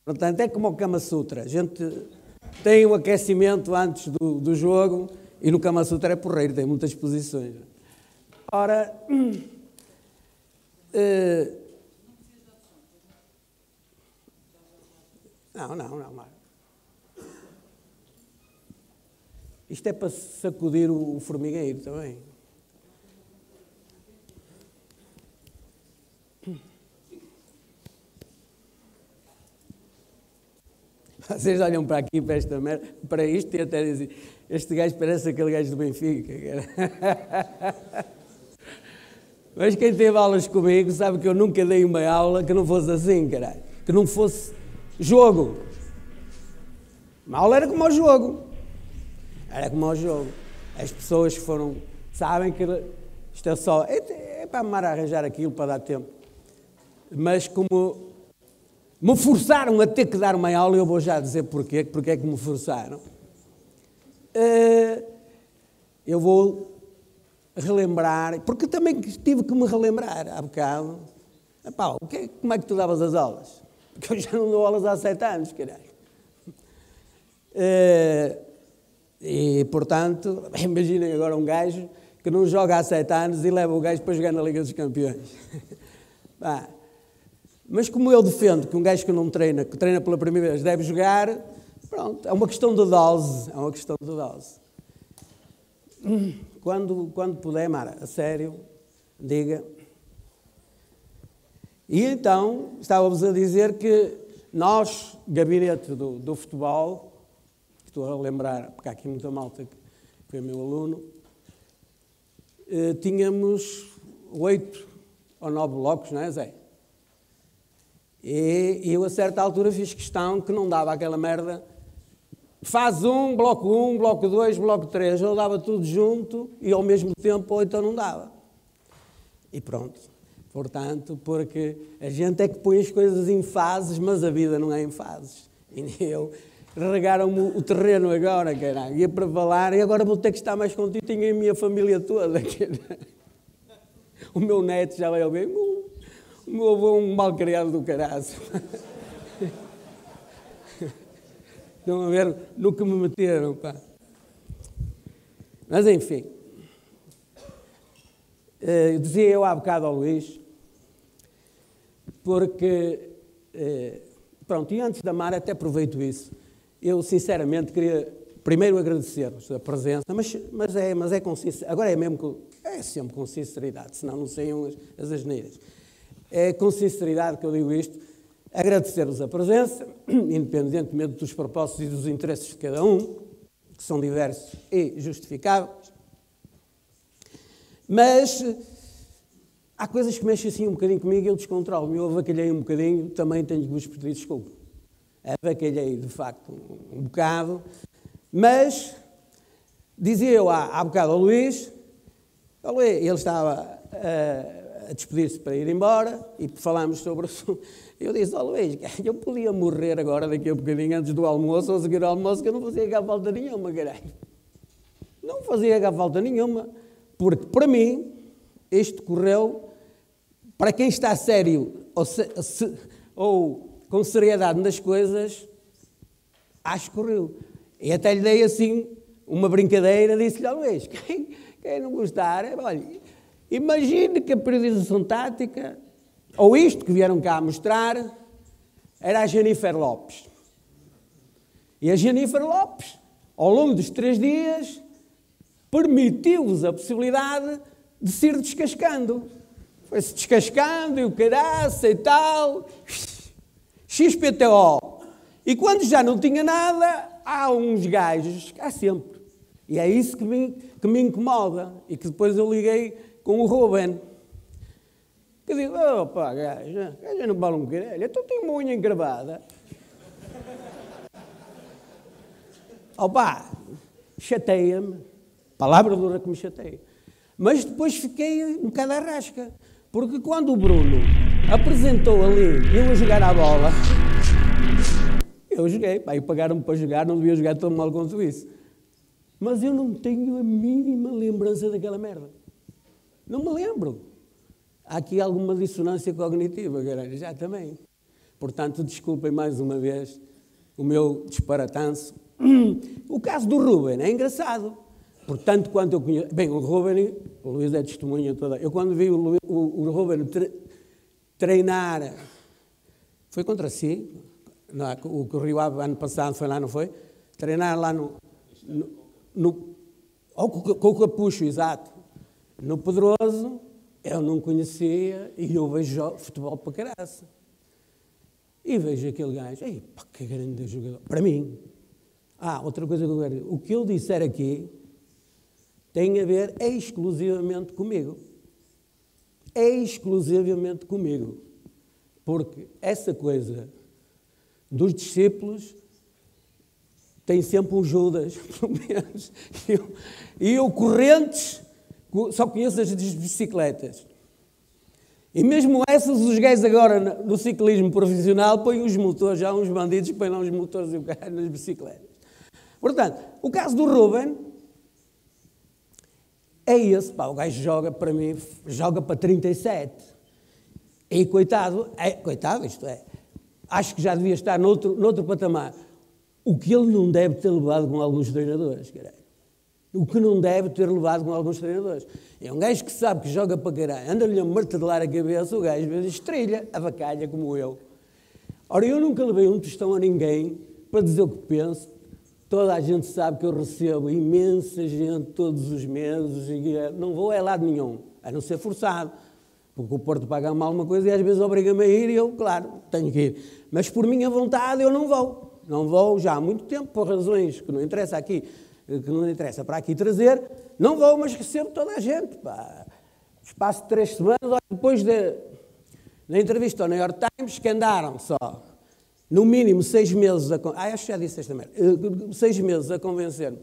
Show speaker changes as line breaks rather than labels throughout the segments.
Portanto, é como o Kama Sutra. A gente tem um aquecimento antes do jogo e no Kama Sutra é porreiro, tem muitas posições. Ora, não. Isto é para sacudir o formigueiro também. Vocês olham para aqui, para esta merda, para isto e até dizem, este gajo parece aquele gajo do Benfica. Mas quem teve aulas comigo sabe que eu nunca dei uma aula que não fosse assim, caralho. Que não fosse jogo. Uma aula era como o jogo. Era como o jogo. As pessoas que foram, sabem que isto é só, é para me arranjar aquilo para dar tempo. Mas como me forçaram a ter que dar uma aula, eu vou já dizer porquê, porque é que me forçaram. Eu vou relembrar, porque também tive que me relembrar há bocado. Epá, como é que tu davas as aulas? Porque eu já não dou aulas há 7 anos, caralho. E, portanto, imaginem agora um gajo que não joga há 7 anos e leva o gajo para jogar na Liga dos Campeões. Mas como eu defendo que um gajo que não treina, que treina pela primeira vez, deve jogar, pronto, é uma questão de dose. É uma questão de dose. Quando puder, Mara, a sério, diga. E então, estávamos a dizer que nós, gabinete do futebol, estou a lembrar, porque há aqui muita malta que foi meu aluno, tínhamos 8 ou 9 blocos, não é, Zé? E eu, a certa altura, fiz questão que não dava aquela merda. Faz 1, bloco 2, bloco 3. Eu dava tudo junto e, ao mesmo tempo, 8 não dava. E pronto. Portanto, porque a gente é que põe as coisas em fases, mas a vida não é em fases. E eu... Regaram-me o terreno agora, caralho. Ia para falar e agora vou ter que estar mais contigo. Tinha a minha família toda. O meu neto já vai ouvir. O meu avô é um mal-criado do caralho. Estão a ver no que me meteram, pá. Mas, enfim. Dizia eu há bocado ao Luís, porque... pronto, e antes da Mara até aproveito isso. Eu, sinceramente, queria primeiro agradecer-vos a presença, mas é com sinceridade. Agora é sempre com sinceridade, senão não saiam as asneiras. É com sinceridade que eu digo isto. Agradecer-vos a presença, independentemente dos propósitos e dos interesses de cada um, que são diversos e justificáveis. Mas há coisas que mexem assim um bocadinho comigo e eu descontrolo-me. Eu avacalhei um bocadinho, também tenho que vos pedir desculpa. Avacalhei, de facto, um bocado, mas dizia eu há bocado ao Luís, ele estava a despedir-se para ir embora e falámos sobre o assunto. Eu disse ao Luís, eu podia morrer agora daqui a bocadinho antes do almoço ou seguir o almoço, que eu não fazia cá falta nenhuma, caralho. Não fazia cá falta nenhuma, porque para mim isto correu, para quem está sério ou com seriedade nas coisas, acho que correu. E até lhe dei assim uma brincadeira, disse-lhe ao Luís, quem não gostar, olha, imagine que a periodização tática, ou isto que vieram cá a mostrar, era a Jennifer Lopes. E a Jennifer Lopes, ao longo dos 3 dias, permitiu-vos a possibilidade de se ir descascando. Foi-se descascando e o caraça e tal... XPTO. E quando já não tinha nada, há uns gajos, há sempre. E é isso que me incomoda. E que depois eu liguei com o Ruben. Que eu digo, opa, gaja não vale um caralho. Então tenho uma unha encravada. Opa, chateia-me. Palavra dura que me chateia. Mas depois fiquei um bocado à rasca. Porque quando o Bruno apresentou ali, eu a jogar à bola, eu joguei, pá, e pagaram-me para jogar, não devia jogar tão mal quanto isso. Mas eu não tenho a mínima lembrança daquela merda. Não me lembro. Há aqui alguma dissonância cognitiva, caralho, já também. Portanto, desculpem mais uma vez o meu disparatanço. O caso do Ruben é engraçado. Portanto, quando eu conheço... Bem, o Ruben, o Luís é testemunha toda. Eu quando vi o Ruben treinar, foi contra si, o que o Rio Ave ano passado foi lá, não foi? Treinar lá com o Capucho, exato. No Pedroso, eu não conhecia e eu vejo futebol para caraça. E vejo aquele gajo, ei, pá, que grande jogador. Para mim. Outra coisa que eu quero dizer. O que eu disser aqui tem a ver exclusivamente comigo. Exclusivamente comigo. Porque essa coisa dos discípulos tem sempre um Judas, pelo menos. E eu correntes, só conheço as bicicletas. E mesmo essas, os gajos agora no ciclismo profissional põem os motores, já uns bandidos põem lá os motores e o carro nas bicicletas. Portanto, o caso do Ruben é esse, pá, o gajo joga para mim, joga para 37. E coitado, isto é, acho que já devia estar noutro patamar. O que ele não deve ter levado com alguns treinadores, caralho. O que não deve ter levado com alguns treinadores. É um gajo que sabe que joga para caralho, anda-lhe a martelar a cabeça, o gajo às vezes estrelha, avacalha como eu. Ora, eu nunca levei um tostão a ninguém para dizer o que penso. Toda a gente sabe que eu recebo imensa gente todos os meses e não vou a lado nenhum, a não ser forçado. Porque o Porto paga-me alguma coisa e às vezes obriga-me a ir e eu, claro, tenho que ir. Mas por minha vontade eu não vou. Não vou já há muito tempo, por razões que não interessa aqui, que não interessa para aqui trazer. Não vou, mas recebo toda a gente. Pá. Espaço de 3 semanas, depois da entrevista ao New York Times, que andaram só, no mínimo 6 meses acho que já disse esta merda, 6 meses a convencer-me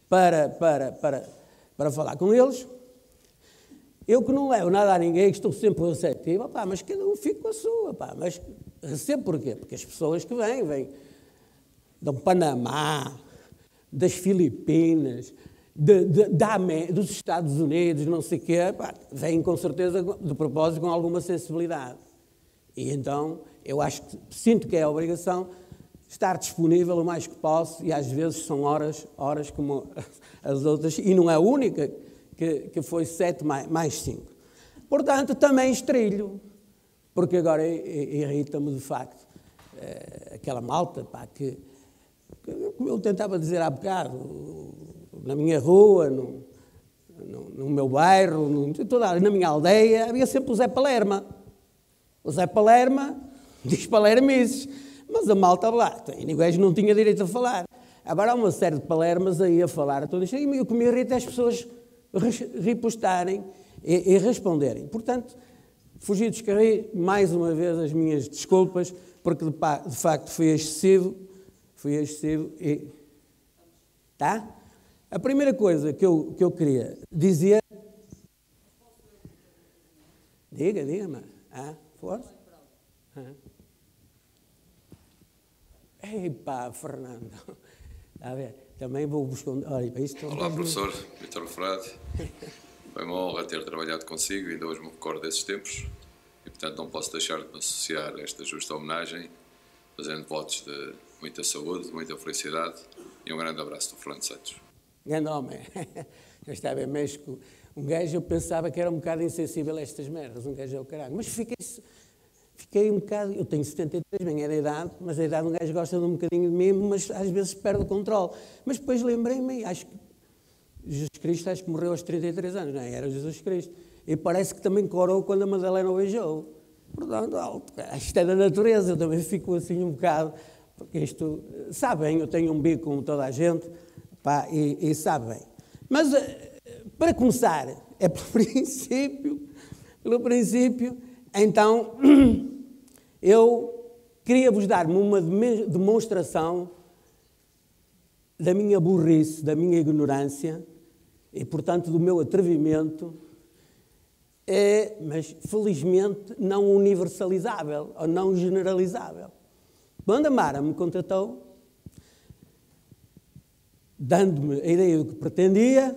para falar com eles. Eu que não levo nada a ninguém, que estou sempre receptivo, pá, mas cada um fica com a sua. Pá, mas recebo porquê? Porque as pessoas que vêm do Panamá, das Filipinas, dos Estados Unidos, não sei o quê, pá, vêm com certeza de propósito com alguma sensibilidade. E então eu sinto que é a obrigação estar disponível o mais que posso e às vezes são horas como as outras e não é a única que foi 7 mais 5. Portanto, também estrilho, porque agora irrita-me de facto aquela malta, pá, que como eu tentava dizer há bocado, na minha rua, no meu bairro, na minha aldeia, havia sempre o Zé Palerma. O Zé Palerma diz palermices, mas a malta lá, e o gajo não tinha direito a falar. Agora há uma série de palermas aí a falar, e o que me irrita é as pessoas repostarem e responderem. Portanto, fugi dos carris, mais uma vez as minhas desculpas, porque de facto fui excessivo e... Tá? A primeira coisa que eu queria dizer... Diga-me. Força? Ei pá, Fernando. Está a ver? Também vou buscar... Olha,
Olá, professor Vítor Frade. Foi uma honra ter trabalhado consigo e ainda hoje me recordo desses tempos. E, portanto, não posso deixar de me associar a esta justa homenagem, fazendo votos de muita saúde, muita felicidade e um grande abraço do Fernando Santos.
Grande homem. Eu estava em México. Um gajo, eu pensava que era um bocado insensível a estas merdas. Um gajo é o caralho. Mas fiquei um bocado... Eu tenho 73, bem, é da idade, mas a idade um gajo gosta de um bocadinho de mimo, mas às vezes perde o controle. Mas depois lembrei-me, acho que Jesus Cristo morreu aos 33 anos, não é? Era Jesus Cristo. E parece que também corou quando a Madalena o beijou. Portanto, isto é da natureza, eu também fico assim um bocado... Porque isto, sabem, eu tenho um bico como toda a gente, pá, e sabem. Mas, para começar, é pelo princípio, então, eu queria vos dar uma demonstração da minha burrice, da minha ignorância e, portanto, do meu atrevimento, mas, felizmente, não universalizável ou não generalizável. Quando a Mara me contratou, dando-me a ideia do que pretendia,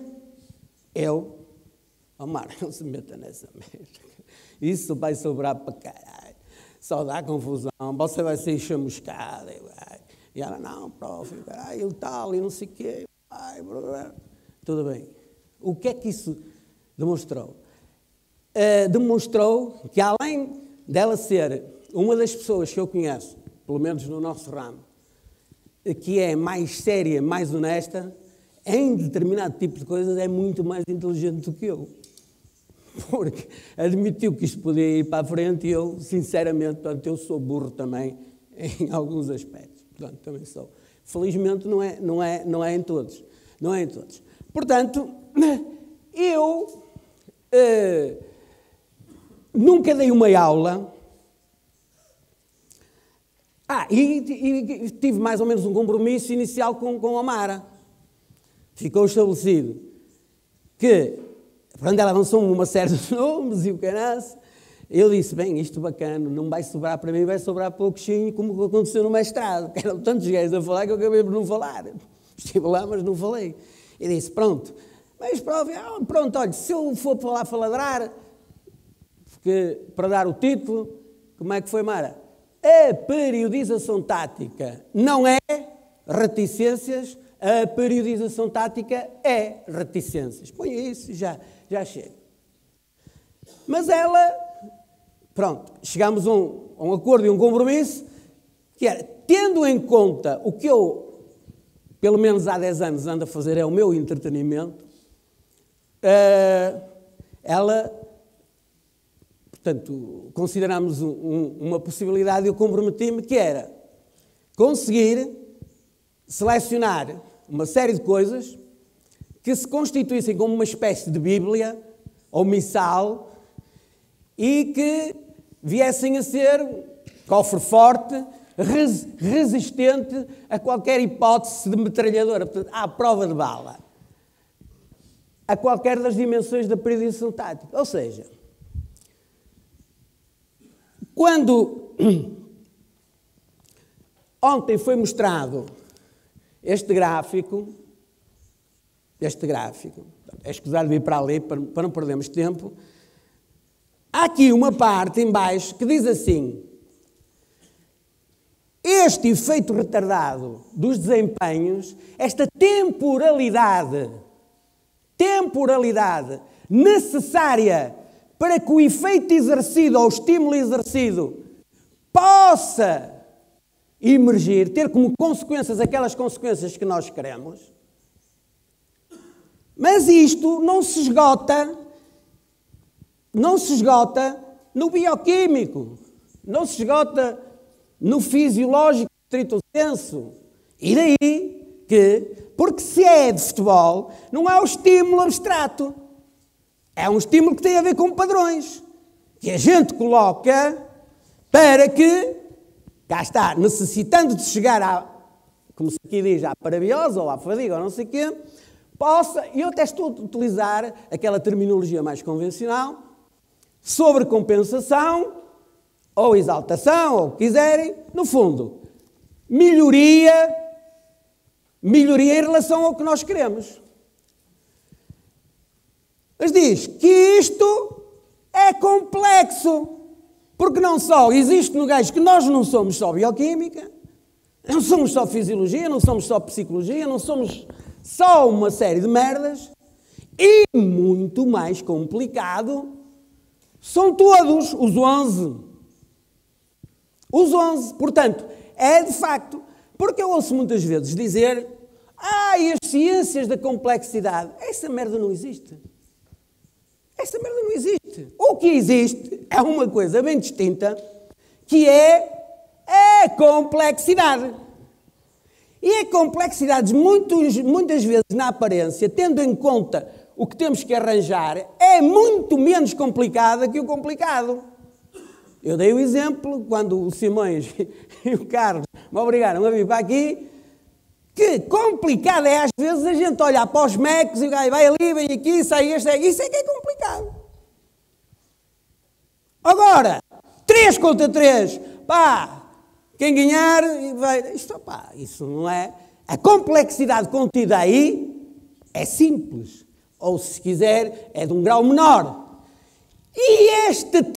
Mara, não se meta nessa merda. Isso vai sobrar para caralho. só dá confusão, você vai ser chamuscada. E ela, não, prof, ele tal, e não sei o quê. Tudo bem. O que é que isso demonstrou? Demonstrou que, além dela ser uma das pessoas que eu conheço, pelo menos no nosso ramo, que é mais séria, mais honesta, em determinado tipo de coisas é muito mais inteligente do que eu. Porque admitiu que isto podia ir para a frente e eu, sinceramente, portanto, eu sou burro também em alguns aspectos. Portanto, também sou. Felizmente não é em todos. Não é em todos. Portanto, eu nunca dei uma aula. E tive mais ou menos um compromisso inicial com a Mara. Ficou estabelecido que, quando ela avançou uma série de nomes e o canaço, eu disse, bem, isto bacana, não vai sobrar para mim, vai sobrar pouquinho, como aconteceu no mestrado, que eram tantos gajos a falar que eu acabei por não falar. Estive lá, mas não falei. E disse, pronto, mas pronto, olha, se eu for para lá faladrar, porque, para dar o título, como é que foi, Mara? A periodização tática não é reticências, a periodização tática é reticências. Põe isso, já chega. Mas ela, pronto, chegámos a um acordo e um compromisso, que era, tendo em conta o que eu, pelo menos há 10 anos, ando a fazer, é o meu entretenimento, ela, portanto, considerámos uma possibilidade e eu comprometi-me que era conseguir selecionar uma série de coisas que se constituíssem como uma espécie de Bíblia ou missal e que viessem a ser cofre forte, resistente a qualquer hipótese de metralhadora, portanto, à prova de bala, a qualquer das dimensões da periodização tática. Ou seja, quando ontem foi mostrado este gráfico, é escusado vir para ali para não perdermos tempo, há aqui uma parte em baixo que diz assim, este efeito retardado dos desempenhos, esta temporalidade necessária para que o efeito exercido ou o estímulo exercido possa emergir, ter como consequências aquelas consequências que nós queremos. Mas isto não se esgota no bioquímico, não se esgota no fisiológico estrito senso. E daí que, porque se é de futebol, não é o estímulo abstrato, é um estímulo que tem a ver com padrões, que a gente coloca para que, cá está, necessitando de chegar à, como se aqui diz, à parabiose ou à fadiga ou não sei o quê, possa, e eu até estou a utilizar aquela terminologia mais convencional, sobrecompensação ou exaltação, ou o que quiserem, no fundo, melhoria em relação ao que nós queremos. Mas diz que isto é complexo, porque não só existe no gajo que nós não somos só bioquímica, não somos só fisiologia, não somos só psicologia, não somos só uma série de merdas, e muito mais complicado são todos os 11. Os 11, portanto, é de facto, porque eu ouço muitas vezes dizer, e as ciências da complexidade, essa merda não existe. Essa merda não existe. O que existe é uma coisa bem distinta, que é a complexidade. E a complexidade, muitas vezes na aparência, tendo em conta o que temos que arranjar, é muito menos complicada que o complicado. Eu dei o exemplo, quando o Simões e o Carlos me obrigaram a vir para aqui, que complicado é às vezes a gente olhar para os mecos e vai ali, vem aqui, sai este, isso é que é complicado. Agora, 3 contra 3, quem ganhar vai... Isso não é... A complexidade contida aí é simples, ou se quiser, é de um grau menor. E este